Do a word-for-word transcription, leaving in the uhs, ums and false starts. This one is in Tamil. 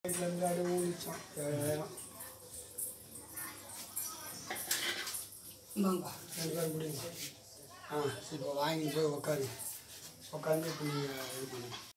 வீட்டிலேருந்து அப்படியே ஊழிச்சான் ஏழாயிரம் இந்தாங்க ரெண்டு பேர் முடியுங்க ஆ இப்போ வாங்கி போய் உட்காருங்க உட்காந்து இப்போ நீங்கள் இது பண்ணுங்க